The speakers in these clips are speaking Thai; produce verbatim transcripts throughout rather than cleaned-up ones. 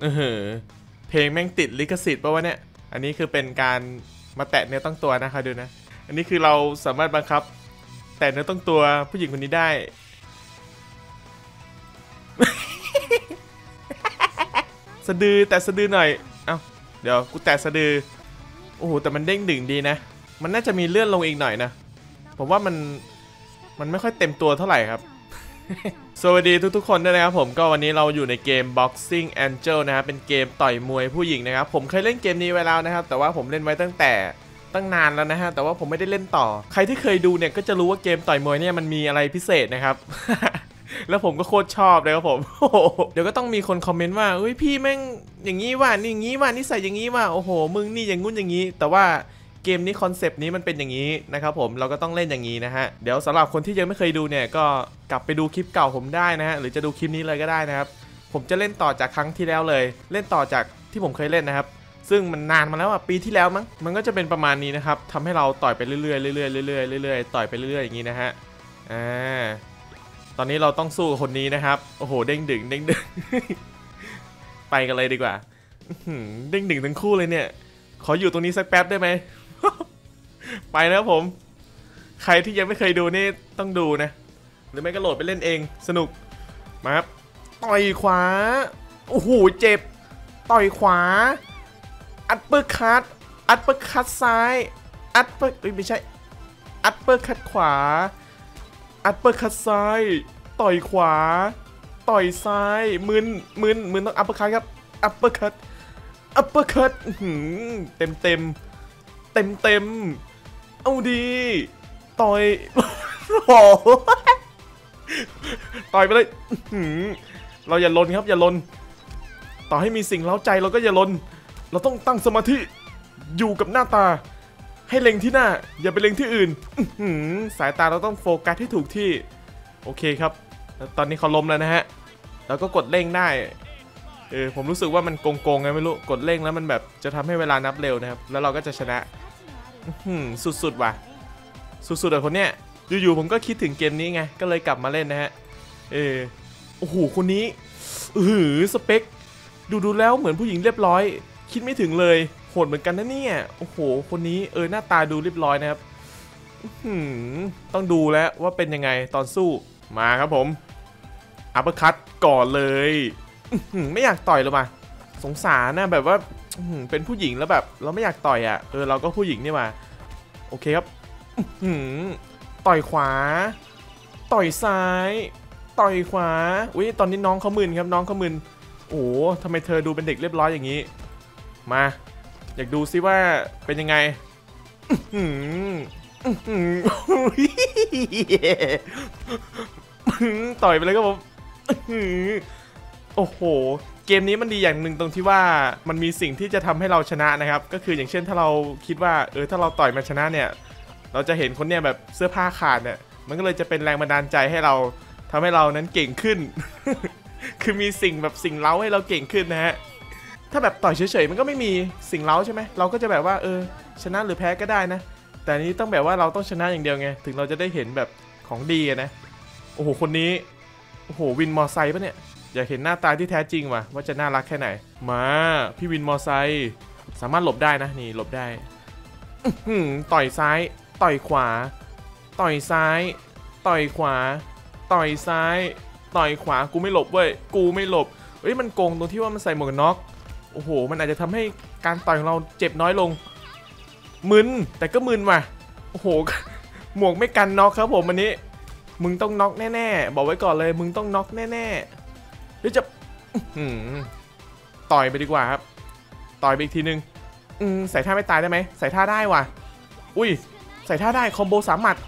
เออเพลงแม่งติดลิขสิทธิ์ป่ะวะเนี่ยอันนี้คือเป็นการมาแตะเนื้อต้องตัวนะคะดูนะอันนี้คือเราสามารถบังคับแตะเนื้อต้องตัวผู้หญิงคนนี้ได้ สะดือแต่สะดือหน่อยเอ้าเดี๋ยวกูแตะสะดือโอ้โหแต่มันเด้งดึงดีนะมันน่าจะมีเลื่อนลงอีกหน่อยนะผมว่ามันมันไม่ค่อยเต็มตัวเท่าไหร่ครับ สวัสดีทุกๆคนด้วยนะครับผมก็วันนี้เราอยู่ในเกม Boxing Angel นะครับเป็นเกมต่อยมวยผู้หญิงนะครับผมเคยเล่นเกมนี้ไว้แล้วนะครับแต่ว่าผมเล่นไว้ตั้งแต่ตั้งนานแล้วนะฮะแต่ว่าผมไม่ได้เล่นต่อใครที่เคยดูเนี่ยก็จะรู้ว่าเกมต่อยมวยเนี่ยมันมีอะไรพิเศษนะครับ แล้วผมก็โคตรชอบเลยครับผม เดี๋ยวก็ต้องมีคนคอมเมนต์ว่าเฮ้ยพี่แม่งอย่างงี้ว่ะนี่อย่างงี้ว่ะนี่ใส่อย่างงี้ว่ะโอ้โหมึงนี่อย่างงุ้นอย่างงี้แต่ว่าเกมนี้คอนเซปต์นี้มันเป็นอย่างนี้นะครับผมเราก็ต้องเล่นอย่างนี้นะฮะเดี๋ยวสำหรับคนที่ยังไม่เคยดูเนี่ยก็กลับไปดูคลิปเก่าผมได้นะฮะหรือจะดูคลิปนี้เลยก็ได้นะครับผมจะเล่นต่อจากครั้งที่แล้วเลยเล่นต่อจากที่ผมเคยเล่นนะครับซึ่งมันนานมาแล้วอ่ะปีที่แล้วมั้งมันก็จะเป็นประมาณนี้นะครับทำให้เราต่อยไปเรื่อยๆเรื่อยๆเรื่อยๆเรื่อยๆต่อยไปเรื่อยๆอย่างนี้นะฮะอ่าตอนนี้เราต้องสู้กับคนนี้นะครับโอ้โหเด้งดึงเด้งดึง ไปกันเลยดีกว่าเด้งดึงทั้งคู่เลยเนี่ยขออยู่ตรงนี้สักแป๊บได้ไหม ไปแล้วผมใครที่ยังไม่เคยดูนี่ต้องดูนะหรือไม่ก็โหลดไปเล่นเองสนุกมาครับต่อยขวาโอ้โหเจ็บต่อยขวาอัดเปอร์คัตอัดเปอร์คัตซ้ายอัดเปอร์ไม่ใช่อัดเปอร์คัตขวาอัดเปอร์คัตซ้ายต่อยขวาต่อยซ้ายมึนมึนมึนต้องอัปเปอร์คัตครับอัปเปอร์คัตอัปเปอร์คัตเต็มเต็มเต็มเต็มเอาดีต่อย โอ้ต่อยไปเลยเราอย่าลนครับอย่าลนต่อให้มีสิ่งเร้าใจเราก็อย่าลนเราต้องตั้งสมาธิอยู่กับหน้าตาให้เล็งที่หน้าอย่าไปเล็งที่อื่นสายตาเราต้องโฟกัสให้ถูกที่โอเคครับตอนนี้เขาล้มแล้วนะฮะเราก็กดเร่งได้เออผมรู้สึกว่ามันโกงๆไงไม่รู้กดเร่งแล้วมันแบบจะทำให้เวลานับเร็วนะครับแล้วเราก็จะชนะสุดๆว่ะสุดๆเลยคนเนี้ยอยู่ๆผมก็คิดถึงเกมนี้ไงก็เลยกลับมาเล่นนะฮะเออโอ้โหคนนี้อือสเปคดูดูแล้วเหมือนผู้หญิงเรียบร้อยคิดไม่ถึงเลยโหดเหมือนกันนะเนี่ยโอ้โหคนนี้เออหน้าตาดูเรียบร้อยนะครับต้องดูแล้วว่าเป็นยังไงตอนสู้มาครับผมอัปเปอร์คัตก่อนเลยไม่อยากต่อยหรอกมาสงสารนะแบบว่าเป็นผู้หญิงแล้วแบบเราไม่อยากต่อยอ่ะเออเราก็ผู้หญิงนี่มาโอเคครับต่อยขวาต่อยซ้ายต่อยขวาอุ้ยตอนนี้น้องเขามึนครับน้องเขามึนโอ้ทำไมเธอดูเป็นเด็กเรียบร้อยอย่างนี้มาอยากดูซิว่าเป็นยังไงต่อยไปเลยครับผมโอ้โหเกมนี้มันดีอย่างหนึ่งตรงที่ว่ามันมีสิ่งที่จะทำให้เราชนะนะครับก็คืออย่างเช่นถ้าเราคิดว่าเออถ้าเราต่อยมาชนะเนี่ยเราจะเห็นคนเนี่ยแบบเสื้อผ้าขาดเนี่ยมันก็เลยจะเป็นแรงบันดาลใจให้เราทำให้เรานั้นเก่งขึ้น คือมีสิ่งแบบสิ่งเล้าให้เราเก่งขึ้นนะฮะถ้าแบบต่อยเฉยๆมันก็ไม่มีสิ่งเล้าใช่ไหมเราก็จะแบบว่าเออชนะหรือแพ้ก็ได้นะแต่นี้ต้องแบบว่าเราต้องชนะอย่างเดียวไงถึงเราจะได้เห็นแบบของดีนะโอ้โหคนนี้โอ้โหวินมอไซค์ปะเนี่ยอยากเห็นหน้าตาที่แท้จริงว่ะว่าจะน่ารักแค่ไหนมาพี่วินมอไซค์สามารถหลบได้นะนี่หลบได้ต่อยซ้ายต่อยขวาต่อยซ้ายต่อยขวาต่อยซ้ายต่อยขวากูไม่หลบเว้ยกูไม่หลบเฮ้ยมันโกงตรงที่ว่ามันใส่หมวกกันน็อกโอ้โหมันอาจจะทำให้การต่อยของเราเจ็บน้อยลงมึนแต่ก็มึนว่ะโอ้โหหมวกไม่กันน็อกครับผมวันนี้มึงต้องน็อกแน่ๆบอกไว้ก่อนเลยมึงต้องน็อกแน่ๆเดี๋ยวจะต่อยไปดีกว่าครับต่อยไปอีกทีนึงใส่ท่าไม่ตายได้ไหมใส่ท่าได้ว่ะอุ้ยใส่ท่าได้คอมโบสามหมัด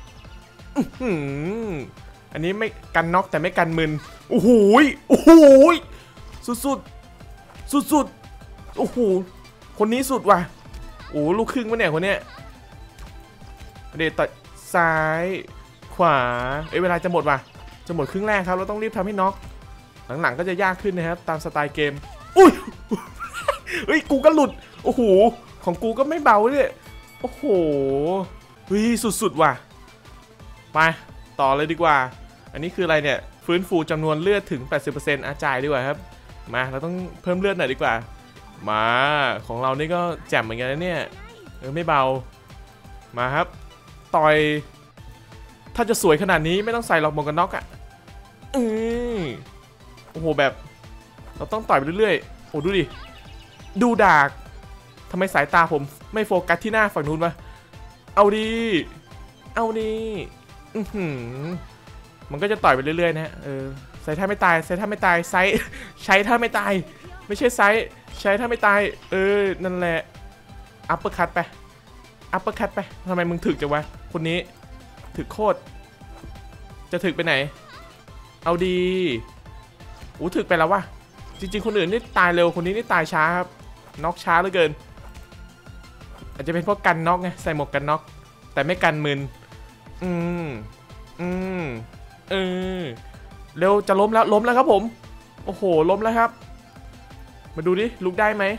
อันนี้ไม่กันน็อกแต่ไม่กันมึนโอ้โหโอ้โหสุดสุดสุดสุดโอ้โหคนนี้สุดว่ะโอ้ลูกครึ่งวะเนี่ยคนเนี้ยเดี๋ยวตัดซ้ายขวาเอ้ยเวลาจะหมดว่ะจะหมดครึ่งแรกครับเราต้องรีบทำให้น็อกหลังๆก็จะยากขึ้นนะครับตามสไตล์เกมอุ้ยเฮ้ยกูก็หลุดโอ้โหของกูก็ไม่เบาเลยโอ้โหเฮ้ยสุดๆว่ะไปต่อเลยดีกว่าอันนี้คืออะไรเนี่ยฟื้นฟูจำนวนเลือดถึง แปดสิบเปอร์เซ็นต์ อาจ่ายดีกว่าครับมาเราต้องเพิ่มเลือดหน่อยดีกว่ามาของเรานี่ก็แจ่มเหมือนกันนะเนี่ยเออไม่เบามาครับต่อยถ้าจะสวยขนาดนี้ไม่ต้องใส่หรอกหมวกกันน็อกอ่ะอือโอ้โหแบบเราต้องต่อยไปเรื่อยๆโอ้ดูดิดูดากทำไมสายตาผมไม่โฟกัสที่หน้าฝั่งนู้นวะเอาดีเอาดีอือหือมันก็จะต่อยไปเรื่อยๆนะเออใส่ท่าไม่ตายใส่ท่าไม่ตายไซส์ใช้ท่าไม่ตายไม่ใช่ไซส์ใช้ท่าไม่ตายเออนั่นแหละอัปเปอร์คัตไปอัปเปอร์คัตไปทำไมมึงถึกจังวะคนนี้ถึกโคตรจะถึกไปไหนเอาดีโอ้ถึกไปแล้ววะจริงๆคนอื่นนี่ตายเร็วคนนี้นี่ตายช้าครับน็อกช้าเหลือเกินอาจจะเป็นเพราะกันน็อกไงใส่หมวกกันน็อกแต่ไม่กันมึนอืมอืมเออเร็วจะล้มแล้วล้มแล้วครับผมโอ้โหล้มแล้วครับมาดูดิลุกได้ไหม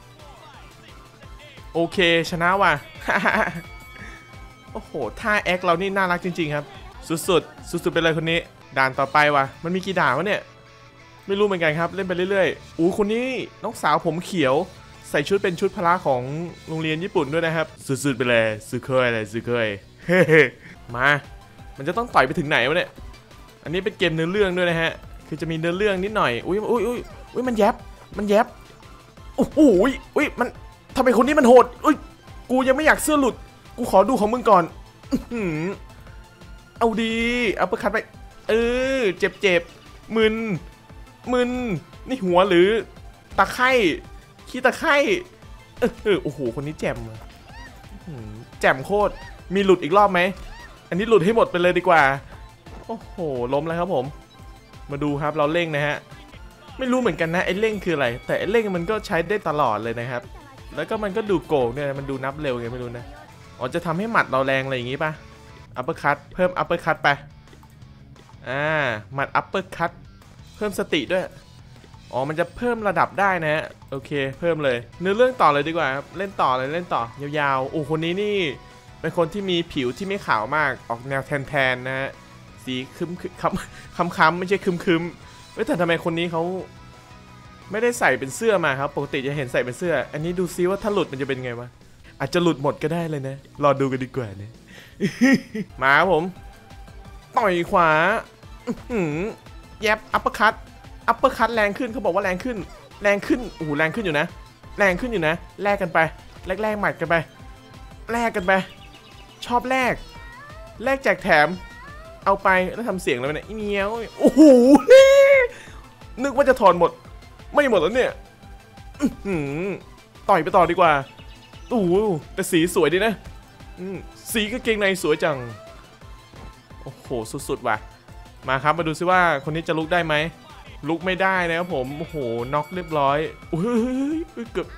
โอเคชนะว่ะ โอ้โหท่าแอคเรานี่น่ารักจริงๆครับสุดๆสุดๆไปเลยคนนี้ด่านต่อไปว่ะมันมีกี่ด่านวะเนี่ยไม่รู้เหมือนกันครับเล่นไปเรื่อยๆอู้คนนี้น้องสาวผมเขียวใส่ชุดเป็นชุดพละของโรงเรียนญี่ปุ่นด้วยนะครับสุดๆไปเลยสุดเคยเลยสุดเคย มามันจะต้องต่อยไปถึงไหนวะเนี่ยอันนี้เป็นเกมเนื้อเรื่องด้วยนะฮะคือจะมีเนื้อเรื่องนิดหน่อยอุ้ยอุ้ยอุ้ยอุ้ยมันแยบมันแยบโอ้โหอุ้ยมันทำไมคนนี้มันโหดอุ้ยกูยังไม่อยากเสื้อหลุดกูขอดูของมึงก่อนเอาดีเอาเปิดคัดไปเออเจ็บเจ็บมึนมึนนี่หัวหรือตะไคร่ขี้ตะไคร่เออโอ้โหคนนี้แจ่มแจ่มโคตรมีหลุดอีกรอบไหมอันนี้หลุดให้หมดไปเลยดีกว่าโอ้โหล้มแล้วครับผมมาดูครับเราเร่งนะฮะไม่รู้เหมือนกันนะไอ้เร่งคืออะไรแต่ไอ้เร่งมันก็ใช้ได้ตลอดเลยนะครับแล้วก็มันก็ดูโกงเนี่ยมันดูนับเร็วไงไม่รู้นะอ๋อจะทำให้หมัดเราแรงอะไรอย่างงี้ป่ะอัปเปอร์คัตเพิ่มอัปเปอร์คัตไปอ่าหมัดอัปเปอร์คัตเพิ่มสติด้วยอ๋อมันจะเพิ่มระดับได้นะฮะโอเคเพิ่มเลยเนื้อเรื่องต่อเลยดีกว่าครับเล่นต่อเลยเล่นต่อยาวๆโอ้คนนี้นี่เป็นคนที่มีผิวที่ไม่ขาวมากออกแนวแทนๆนะฮะสีคึมค้ำค้ำค้ำไม่ใช่คึมคึมเอ้ยแต่ทำไมคนนี้เขาไม่ได้ใส่เป็นเสื้อมาครับปกติจะเห็นใส่เป็นเสื้ออันนี้ดูซิว่าถ้าหลุดมันจะเป็นไงวะอาจจะหลุดหมดก็ได้เลยนะรอดูกันดีกว่านะ มาครับผมต่อยขวาแยบอัปเปอร์คัตอัปเปอร์คัตแรงขึ้นเขาบอกว่าแรงขึ้นแรงขึ้นโอ้โหแรงขึ้นอยู่นะแรงขึ้นอยู่นะแลกกันไปแลกแลกหมัดกันไปแลกกันไปชอบแลกแลกแจกแถมเอาไปแล้วทำเสียงอะไรเนี่ยเมียวโอ้โหนึกว่าจะถอนหมดไม่หมดแล้วเนี่ยต่อยไปต่อดีกว่าโอ้โหแต่สีสวยดีนะสีกางเกงในสวยจังโอ้โหสุดๆว่ะมาครับมาดูซิว่าคนนี้จะลุกได้ไหมลุกไม่ได้นะครับผมโอ้โหน็อกเรียบร้อยเฮ้ยเกือบ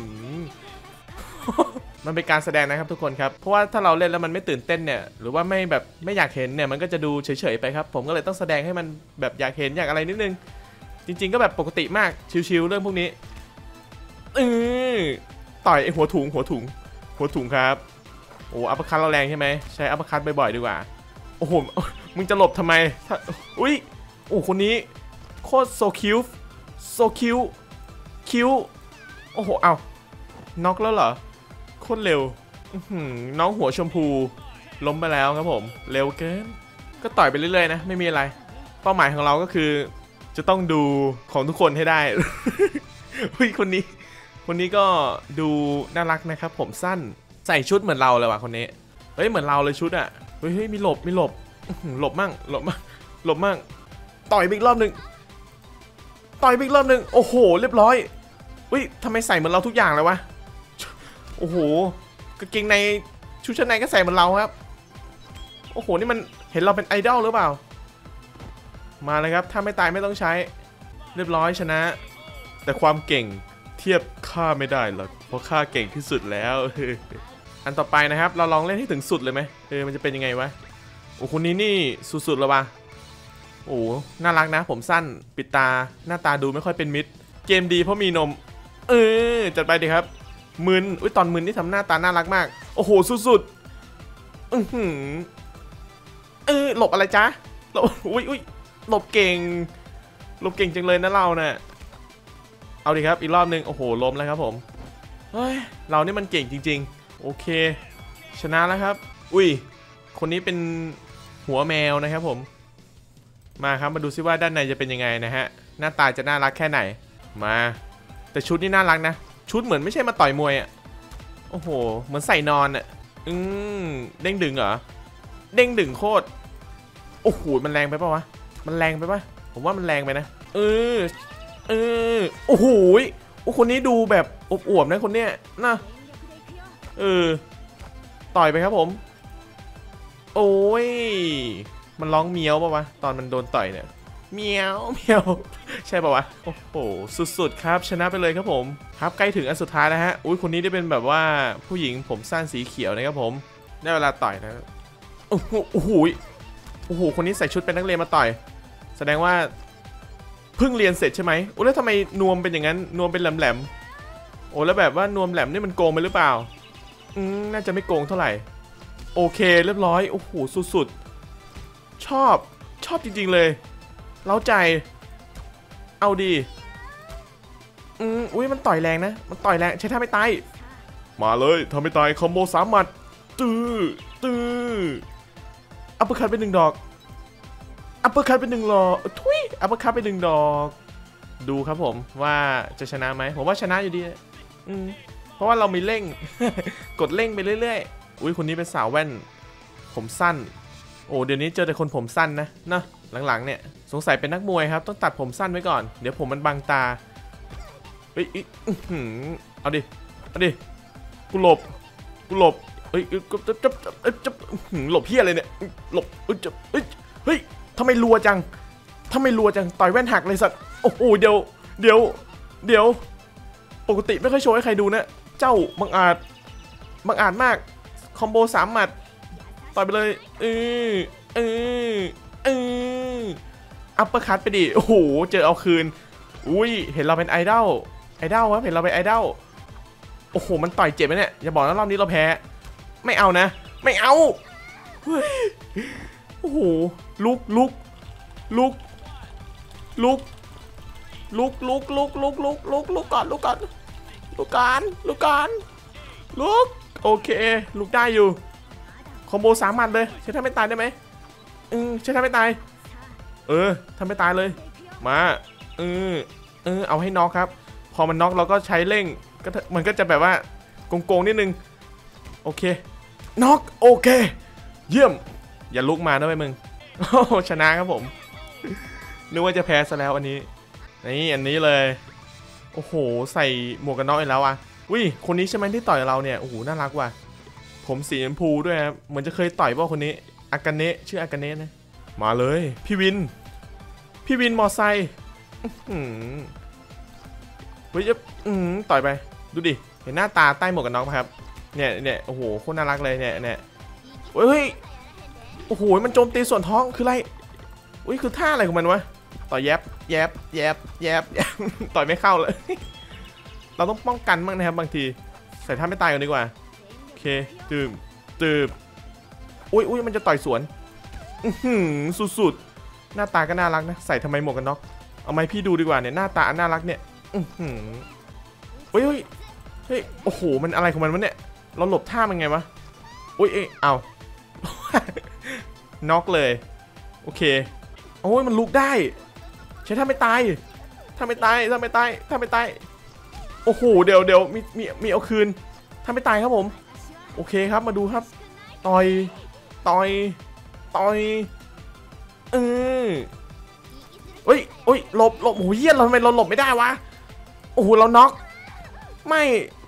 มันเป็นการแสดงนะครับทุกคนครับเพราะว่าถ้าเราเล่นแล้วมันไม่ตื่นเต้นเนี่ยหรือว่าไม่แบบไม่อยากเห็นเนี่ยมันก็จะดูเฉยๆไปครับผมก็เลยต้องแสดงให้มันแบบอยากเห็นอยากอะไรนิดนึงจริงๆก็แบบปกติมากชิวๆเรื่องพวกนี้เออต่อยไอ้หัวถุงหัวถุงหัวถุงครับโอ้อัปเปอร์คัตเราแรงใช่ไหมใช้อัปเปอร์คัตบ่อยๆดีกว่าโอ้โหมึงจะหลบทำไมอุ้ยโอ้คนนี้โคตรโซคิวโซคิวคิวโอ้โหเอาน็อกแล้วเหรอโคตรเร็วน้องหัวชมพูล้มไปแล้วครับผมเร็วเกินก็ต่อยไปเรื่อยๆนะไม่มีอะไรเป้าหมายของเราก็คือจะต้องดูของทุกคนให้ได้ เฮ้ยคนนี้คนนี้ก็ดูน่ารักนะครับผมสั้นใส่ชุดเหมือนเราเลยว่ะคนนี้เฮ้ยเหมือนเราเลยชุดอ่ะเฮ้ยมีหลบมีหลบหลบมั่งหลบมั่งหลบมั่งต่อยอีกรอบหนึ่งต่อยอีกรอบหนึ่งโอ้โหเรียบร้อยอุ้ยทำไมใส่เหมือนเราทุกอย่างเลยวะโอ้โหกางเกงในชุดชั้นในก็ใส่เหมือนเราครับโอ้โหนี่มันเห็นเราเป็นไอดอลหรือเปล่ามาเลยครับถ้าไม่ตายไม่ต้องใช้เรียบร้อยชนะแต่ความเก่งเทียบข้าไม่ได้หรอกเพราะข้าเก่งที่สุดแล้วอันต่อไปนะครับเราลองเล่นให้ถึงสุดเลยไหมเออมันจะเป็นยังไงวะโอ้คนนี้นี่สุดๆแล้ววะโอ้น่ารักนะผมสั้นปิดตาหน้าตาดูไม่ค่อยเป็นมิตรเกมดีเพราะมีนมเออจัดไปดิครับมึนอุ้ยตอนมึนนี่ทำหน้าตาน่ารักมากโอ้โหสุดๆอือหือเออหลบอะไรจ๊ะหลบอุ้ยอุ้ยหลบเก่งหลบเก่งจังเลยนะเราเนี่ยเอาดิครับอีกรอบนึงโอ้โหล้มแล้วครับผมเฮ้ยเรานี่มันเก่งจริงๆโอเคชนะแล้วครับอุ้ยคนนี้เป็นหัวแมวนะครับผมมาครับมาดูซิว่าด้านในจะเป็นยังไงนะฮะหน้าตาจะน่ารักแค่ไหนมาแต่ชุดนี่น่ารักนะชุดเหมือนไม่ใช่มาต่อยมวยอ่ะโอ้โหเหมือนใส่นอนอ่ะอืมเด้งดึงเหรอเด้งดึงโคตรโอ้โหมันแรงไปปะวะมันแรงไปปะผมว่ามันแรงไปนะเออเออโอ้โหโอ้คนนี้ดูแบบอบอวบนะคนเนี้ยนะเออต่อยไปครับผมโอ้ยมันร้องเมียวปะวะตอนมันโดนต่อยเนี่ยเมียวเมียวใช่ปะวะโอ้โหสุดๆครับชนะไปเลยครับผมครับใกล้ถึงอันสุดท้ายแล้วฮะอุ้ยคนนี้ได้เป็นแบบว่าผู้หญิงผมสั้นสีเขียวนะครับผมได้เวลาต่อยนะโอ้โหโอ้โหโอ้โหคนนี้ใส่ชุดเป็นนักเรียนมาต่อยแสดงว่าเพิ่งเรียนเสร็จใช่ไหมโอ้แล้วทำไมนวมเป็นอย่างนั้นนวมเป็นแหลมๆโอ้แล้วแบบว่านวมแหลมนี่มันโกงไปหรือเปล่าอืมน่าจะไม่โกงเท่าไหร่โอเคเรียบร้อยโอ้โหสุดๆชอบชอบจริงๆเลยเล้าใจเอาดีอืมอุ้ยมันต่อยแรงนะมันต่อยแรงใช้ท่าไม่ตายมาเลยทำไม่ตายคอมโบสามหมัดตื้อตื้ออัปเปอร์คัตเป็นหนึ่งดอกอัปเปอร์คัตเป็นหนึ่งหลอกทุยอัปเปอร์คัตเป็นหนึ่งดอกดูครับผมว่าจะชนะไหมผมว่าชนะอยู่ดีอืมเพราะว่าเรามีเร่ง กดเร่งไปเรื่อยๆอุ้ยคนนี้เป็นสาวแว่นผมสั้นโอ้เดี๋ยวนี้เจอแต่คนผมสั้นนะเนาะหลังๆเนี่ยสงสัยเป็นนักมวยครับต้องตัดผมสั้นไว้ก่อนเดี๋ยวผมมันบังตาเฮ้ยเอาดิเอาดิกูหลบกูหลบเฮ้ยจับจับจับจับหลบเพี้ยอะไรเนี่ยหลบเฮ้ยจับเฮ้ยเฮ้ยทำไมรัวจังทำไมรัวจังต่อยแว่นหักเลยสัตว์โอ้โหเดี๋ยวเดี๋ยวเดี๋ยวปกติไม่ค่อยโชว์ให้ใครดูนะเจ้าบังอาจบังอาจมากคอมโบสามหมัดต่อยไปเลยเออเออเอออัปเปอร์คัตไปดิโอ้โหเจอเอาคืนอุ้ยเห็นเราเป็นไอดอลไอดอลครับเห็นเราเป็นไอดอลโอ้โหมันต่อยเจ็บไหมเนี่ยอย่าบอกนะรอบนี้เราแพ้ไม่เอานะไม่เอาเฮ้ยโอ้โหลุกลุกลุกลุกลุกลุกลุกลุกลุกลุกลุกก่อนลุกก่อนลุกกันลุกกันลุกโอเคลุกได้อยู่คอมโบสามหมัดเลยใช้ท่าไม่ตายได้ไหมอืมใช้ท่าไม่ตายเออทำไม่ตายเลยมาเออเออเอาให้น็อกครับพอมันน็อกเราก็ใช้เร่งก็มันก็จะแบบว่าโกงๆนิดนึงโอเคน็อกโอเคเยี่ยมอย่าลุกมาด้วยมึงโอ้ชนะครับผมนึกว่าจะแพ้ซะแล้วอันนี้นี่อันนี้เลยโอ้โหใส่หมวกกันน็อกอีกแล้วอ่ะอุ้ยคนนี้ใช่ไหมที่ต่อยเราเนี่ยโอ้โหน่ารักว่ะผมสีชมพูด้วยครับเหมือนจะเคยต่อยป่ะคนนี้อากาเนะชื่ออากาเนะนะมาเลยพี่วินพี่วินมอไซค์เฮ้ยอืมต่อยไปดูดิเห็นหน้าตาใต้หมวกกันน็อกไหมครับเนี่ยเนี่ยโอ้โหโคตรน่ารักเลยเนี่ยเนี่ยเฮ้ยโอ้โหมันโจมตีส่วนท้องคืออะไรอุ้ยคือท่าอะไรของมันวะต่อยแยบแยบแยบแยบต่อยไม่เข้าเลยเราต้องป้องกันบ้างนะครับบางทีใส่ท่าไม่ตายกันดีกว่าโอเคตืมตืมอุ้ยอุ้ยมันจะต่อยสวนสุดๆหน้าตาก็น่ารักนะใส่ทำไมหมวกกันน็อกเอาไหมพี่ดูดีกว่าเนี่ยหน้าตาน่ารักเนี่ยเฮ้ยเฮ้ยโอ้โหมันอะไรของมันวะเนี่ยเราหลบท่ามันไงวะอุ้ยเอ้ยเอาน็อกเลยโอเคโอ้ยมันลุกได้ใช้ท่าไม่ตายท่าไม่ตายท่าไม่ตายท่าไม่ตายโอ้โหเดี๋ยวเดี๋ยวมีมีมีเอาคืนท่าไม่ตายครับผมโอเคครับมาดูครับต่อยต่อยต่อยเออเฮ้ยเฮ้ยหลบหลบโอ้โหเยี่ยนเราทำไมเราหลบไม่ได้วะโอ้โหเราน็อกไม่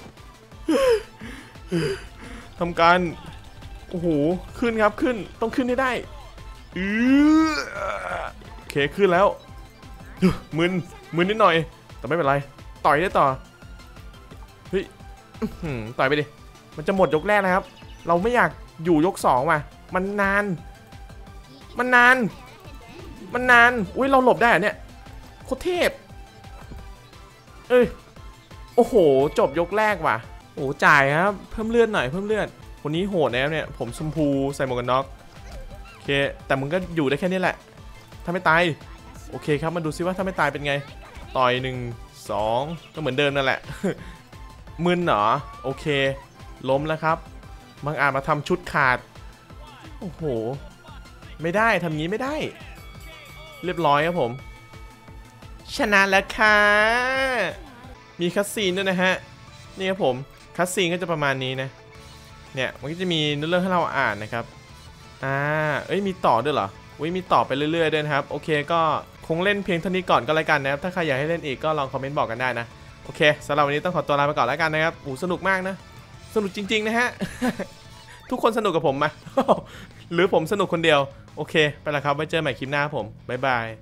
ทำการโอ้โหขึ้นครับขึ้นต้องขึ้นให้ได้อือโอเคขึ้นแล้วมึนมึนนิดหน่อยแต่ไม่เป็นไรต่อยได้ต่อเฮ้ยต่อยไปดิมันจะหมดยกแรกนะครับเราไม่อยากอยู่ยกสองว่ะมันนานมันนานมันนานอุ้ยเราหลบได้อะเนี่ยโคตรเทพเอ้ยโอ้โหจบยกแรกว่ะโอ้จ่ายครับเพิ่มเลือดหน่อยเพิ่มเลือดคนนี้โหดแล้วเนี่ยผมชมพูใส่หมวกกันน็อกโอเคแต่มึงก็อยู่ได้แค่นี้แหละถ้าไม่ตายโอเคครับมาดูซิว่าถ้าไม่ตายเป็นไงต่อยหนึ่งสองก็เหมือนเดิมนั่นแหละ มึนเหรอโอเคล้มแล้วครับบางอาจมาทำชุดขาดโอ้โหไม่ได้ทำงี้ไม่ได้เรียบร้อยครับผมชนะแล้วค่ะมีคัสซีนด้วยนะฮะนี่ครับผมคัสซีนก็จะประมาณนี้นะเนี่ยมันก็จะมีเนื้อเรื่องให้เราอ่านนะครับอ่าเอ้ยมีต่อด้วยเหรออุ้ยมีต่อไปเรื่อยๆด้วยนะครับโอเคก็คงเล่นเพียงเท่านี้ก่อนก็แล้วกันนะครับถ้าใครอยากให้เล่นอีกก็ลองคอมเมนต์บอกกันได้นะโอเคสำหรับวันนี้ต้องขอตัวลาไปก่อนแล้วกันนะครับโอ้สนุกมากนะสนุกจริงๆนะฮะ ทุกคนสนุกกับผมมา หรือผมสนุกคนเดียวโอเคไปแล้วครับไว้เจอใหม่คลิปหน้าผมบ๊ายบาย